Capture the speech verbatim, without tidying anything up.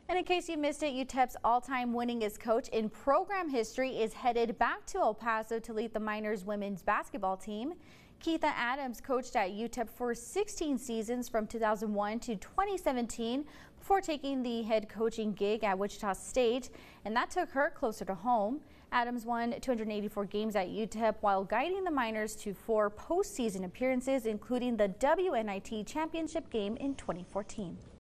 And in case you missed it, U T E P's all-time winningest coach in program history is headed back to El Paso to lead the Miners women's basketball team. Keitha Adams coached at U T E P for sixteen seasons from two thousand one to twenty seventeen before taking the head coaching gig at Wichita State, and that took her closer to home. Adams won two hundred eighty-four games at U T E P while guiding the Miners to four postseason appearances, including the W N I T championship game in twenty fourteen.